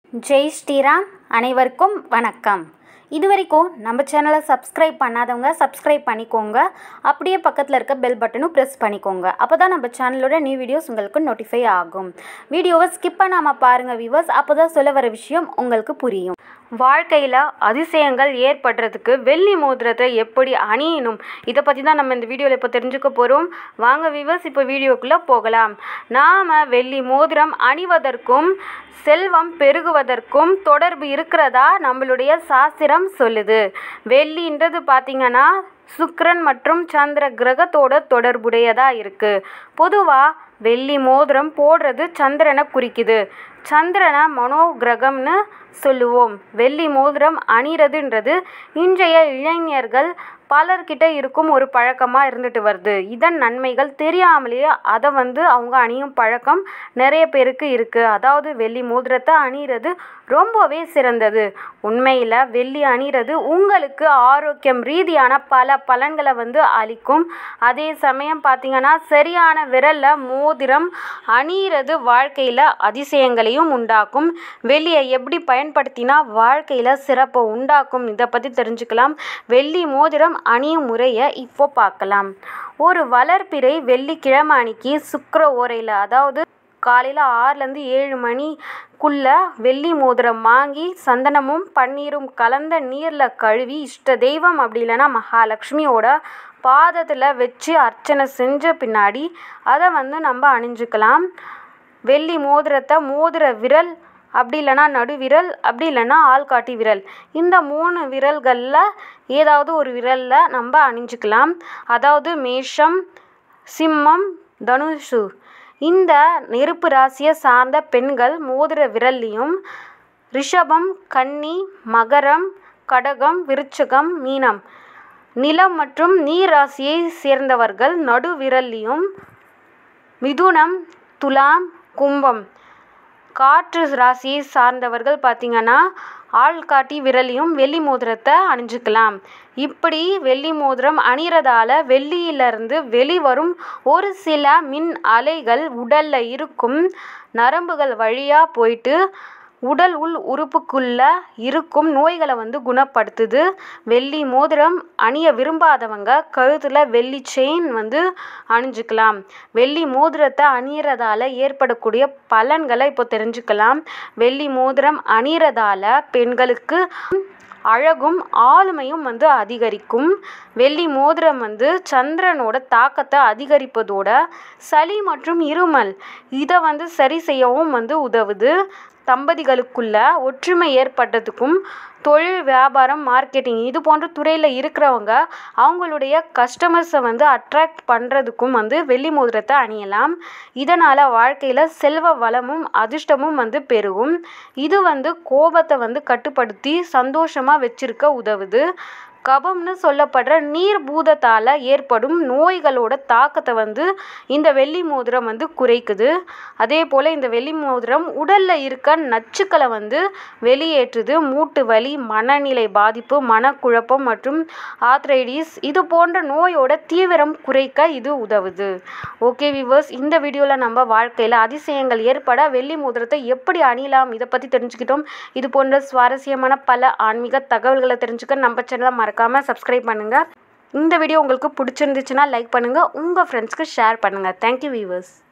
ஜெய் ஸ்ரீராம். அனைவருக்கும் வணக்கம். இதுவரைக்கும் நம்ம சேனலை சப்ஸ்கிரைப் பண்ணாதவங்க சப்ஸ்கிரைப் பண்ணிக்கோங்க. அப்படியே பக்கத்தில் இருக்க பெல் பட்டனும் ப்ரெஸ் பண்ணிக்கோங்க. அப்போ தான் நம்ம சேனலோட நியூ வீடியோஸ் உங்களுக்கு நோட்டிஃபை ஆகும். வீடியோவை ஸ்கிப் பண்ணாமல் பாருங்கள் வியூவர்ஸ். அப்போ தான் சொல்ல வர விஷயம் உங்களுக்கு புரியும். வாழ்க்கையில் அதிசயங்கள் ஏற்படுறதுக்கு வெள்ளி மோதிரத்தை எப்படி அணியணும், இதை பற்றி தான் நம்ம இந்த வீடியோவில் இப்போ தெரிஞ்சுக்க போகிறோம். வாங்க வியூவர்ஸ், இப்போ வீடியோக்குள்ளே போகலாம். நாம் வெள்ளி மோதிரம் அணிவதற்கும் செல்வம் பெருகுவதற்கும் தொடர்பு இருக்கிறதா நம்மளுடைய சாஸ்திரம் சொல்லுது. வெள்ளின்றது பார்த்திங்கன்னா சுக்கிரன் மற்றும் சந்திர கிரகத்தோட தொடர்புடையதாக இருக்குது. பொதுவாக வெள்ளி மோதிரம் போடுறது சந்திரனை குறிக்குது. சந்திரனை மனோ கிரகம்னு சொல்லுவோம். வெள்ளி மோதிரம் அணிகிறதுன்றது இன்றைய இளைஞர்கள் பலர்கிட்ட இருக்கும் ஒரு பழக்கமாக இருந்துட்டு வருது. இதன் நன்மைகள் தெரியாமலேயே அதை அவங்க அணியும் பழக்கம் நிறைய பேருக்கு இருக்குது. அதாவது வெள்ளி மோதிரத்தை அணிகிறது ரொம்பவே சிறந்தது. உண்மையில் வெள்ளி அணிகிறது உங்களுக்கு ஆரோக்கியம் ரீதியான பல பலன்களை அளிக்கும். அதே சமயம் பார்த்திங்கன்னா சரியான விரலில் மோதிரம் அணிகிறது வாழ்க்கையில் அதிசயங்களையும் உண்டாக்கும். வெள்ளியை எப்படி பயன்படுத்தினா வாழ்க்கையில் சிறப்பை உண்டாக்கும், இதை பற்றி தெரிஞ்சுக்கலாம். வெள்ளி மோதிரம் அணியும் முறையை இப்போ பார்க்கலாம். ஒரு வளர்பிறை வெள்ளிக்கிழமை அன்னைக்கு சுக்கிர ஓரையில், அதாவது காலையில் 6லேருந்து 7 மணிக்குள்ளே வெள்ளி மோதிரம் வாங்கி சந்தனமும் பன்னீரும் கலந்த நீரில் கழுவி இஷ்ட தெய்வம் அப்படி இல்லைன்னா மகாலட்சுமியோட பாதத்தில் வச்சு அர்ச்சனை செஞ்ச பின்னாடி அதை நம்ம அணிஞ்சுக்கலாம். வெள்ளி மோதிரத்தை மோதிர விரல் அப்படி இல்லைன்னா நடுவிரல் அப்படி இல்லைன்னா ஆள்காட்டி விரல், இந்த 3 விரல்களில் ஏதாவது ஒரு விரலில் நம்ம அணிஞ்சிக்கலாம். அதாவது மேஷம், சிம்மம், தனுசு இந்த நெருப்பு ராசியை சார்ந்த பெண்கள் மோதிர விரல்லையும், ரிஷபம், கன்னி, மகரம், கடகம், விருச்சிகம், மீனம் நிலம் மற்றும் நீர் ராசியை சேர்ந்தவர்கள் நடுவிரல்லையும், மிதுனம், துலாம், கும்பம் காற்று ராசியை சார்ந்தவர்கள் பார்த்திங்கன்னா ஆள்காட்டி விரலையும் வெள்ளி மோதிரத்தை அணிஞ்சிக்கலாம். இப்படி வெள்ளி மோதிரம் அணிகிறதால வெள்ளியிலிருந்து வெளிவரும் ஒரு சில மின் அலைகள் உடலில் இருக்கும் நரம்புகள் வழியாக போயிட்டு உடல் உள் உறுப்புக்குள்ளே இருக்கும் நோய்களை குணப்படுத்துது. வெள்ளி மோதிரம் அணிய விரும்பாதவங்க கழுத்தில் வெள்ளி செயின் அணிஞ்சிக்கலாம். வெள்ளி மோதிரத்தை அணிகிறதால ஏற்படக்கூடிய பலன்களை இப்போ தெரிஞ்சுக்கலாம். வெள்ளி மோதிரம் அணிகிறதால பெண்களுக்கு அழகும் ஆளுமையும் அதிகரிக்கும். வெள்ளி மோதிரம் சந்திரனோட தாக்கத்தை அதிகரிப்பதோட சளி மற்றும் இருமல் இதை சரி செய்யவும் உதவுது. தம்பதிகளுக்குள்ள ஒற்றுமை ஏற்பட்டதுக்கும் தொழில், வியாபாரம், மார்க்கெட்டிங் இது போன்ற துறையில் இருக்கிறவங்க அவங்களுடைய கஸ்டமர்ஸை அட்ராக்ட் பண்ணுறதுக்கும் வெள்ளி மோதிரத்தை அணியலாம். இதனால் வாழ்க்கையில் செல்வ வளமும் அதிர்ஷ்டமும் பெருகும். இது கோபத்தை கட்டுப்படுத்தி சந்தோஷமாக வச்சிருக்க உதவுது. கபம்னு சொல்லப்படுற நீர் பூதத்தால் ஏற்படும் நோய்களோட தாக்கத்தை இந்த வெள்ளி மோதிரம் குறைக்குது. அதே போல் இந்த வெள்ளி மோதிரம் உடலில் இருக்க நச்சுக்களை வெளியேற்றுது. மூட்டு வலி, மனநிலை பாதிப்பு, மனக்குழப்பம் மற்றும் ஆர்த்ரைட்டிஸ் இது போன்ற நோயோட தீவிரம் குறைக்க இது உதவுது. ஓகே வியூவர்ஸ், இந்த வீடியோவில் நம்ம வாழ்க்கையில் அதிசயங்கள் ஏற்பட வெள்ளி மோதிரத்தை எப்படி அணியலாம் இதை பற்றி தெரிஞ்சுக்கிட்டோம். இது போன்ற சுவாரஸ்யமான பல ஆன்மீக தகவல்களை தெரிஞ்சுக்க நம்ம சேனலை மறக்காமல் சப்ஸ்கிரைப் பண்ணுங்கள். இந்த வீடியோ உங்களுக்கு பிடிச்சிருந்துச்சுன்னா லைக் பண்ணுங்கள், உங்கள் ஃப்ரெண்ட்ஸ்க்கு ஷேர் பண்ணுங்கள். Thank you viewers.